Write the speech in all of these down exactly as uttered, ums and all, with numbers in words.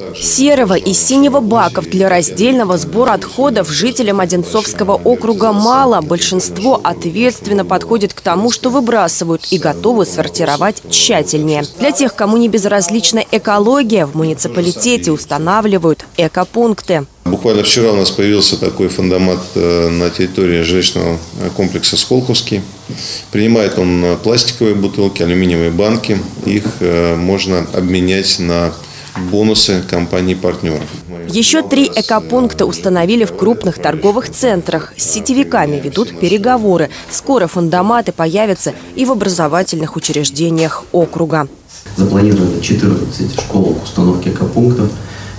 Серого и синего баков для раздельного сбора отходов жителям Одинцовского округа мало. Большинство ответственно подходит к тому, что выбрасывают, и готовы сортировать тщательнее. Для тех, кому не безразлична экология, в муниципалитете устанавливают экопункты. Буквально вчера у нас появился такой фондомат на территории жилищного комплекса «Сколковский». Принимает он пластиковые бутылки, алюминиевые банки. Их можно обменять на бонусы компаний-партнеров. Еще три экопункта установили в крупных торговых центрах. С сетевиками ведут переговоры. Скоро фондоматы появятся и в образовательных учреждениях округа. Запланировано четырнадцать школ установки экопунктов.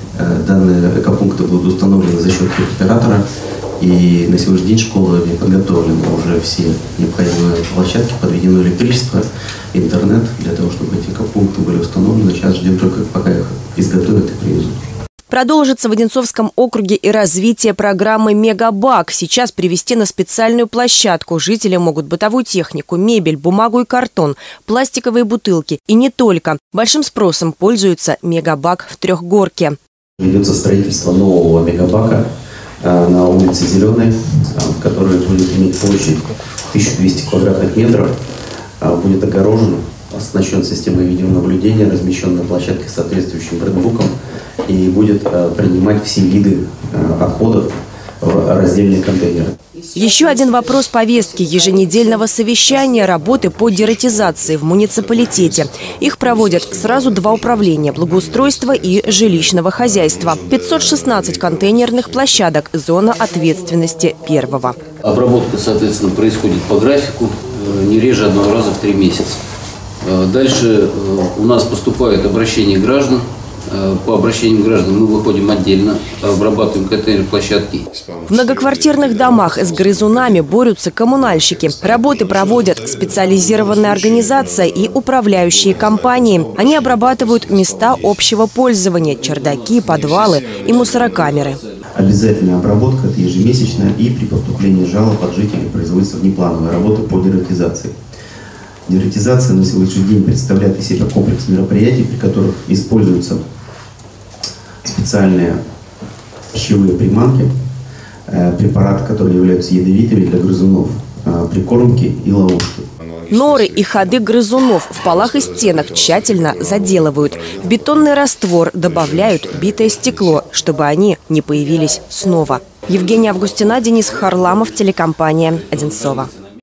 Данные экопункты будут установлены за счет оператора. И на сегодняшний день школами подготовлены уже все необходимые площадки, подведено электричество, интернет для того, чтобы эти экопункты были установлены. Сейчас ждем только, пока их изготовят и привезут. Продолжится в Одинцовском округе и развитие программы «Мегабак». Сейчас привезти на специальную площадку жители могут бытовую технику, мебель, бумагу и картон, пластиковые бутылки. И не только. Большим спросом пользуется «Мегабак» в Трехгорке. Ведется строительство нового «Мегабака» на улице Зеленой, который будет иметь площадь тысячу двести квадратных метров, будет огорожен, оснащен системой видеонаблюдения, размещен на площадке с соответствующим брендбуком и будет принимать все виды отходов в раздельные контейнеры. Еще один вопрос повестки еженедельного совещания – работы по дератизации в муниципалитете. Их проводят сразу два управления – благоустройства и жилищного хозяйства. пятьсот шестнадцать контейнерных площадок – зона ответственности первого. Обработка, соответственно, происходит по графику, не реже одного раза в три месяца. Дальше у нас поступают обращения граждан. По обращениям граждан мы выходим отдельно, обрабатываем контейнер площадки. В многоквартирных домах с грызунами борются коммунальщики. Работы проводят специализированная организация и управляющие компании. Они обрабатывают места общего пользования, чердаки, подвалы и мусорокамеры. Обязательная обработка – это ежемесячная, и при поступлении жалоб от жителей производятся внеплановые работы по дератизации. Дератизация на сегодняшний день представляет из себя комплекс мероприятий, при которых используются специальные пищевые приманки, препараты, которые являются ядовитыми для грызунов, прикормки и ловушки. Норы и ходы грызунов в полах и стенах тщательно заделывают. В бетонный раствор добавляют битое стекло, чтобы они не появились снова. Евгения Августина, Денис Харламов, телекомпания «Одинцово».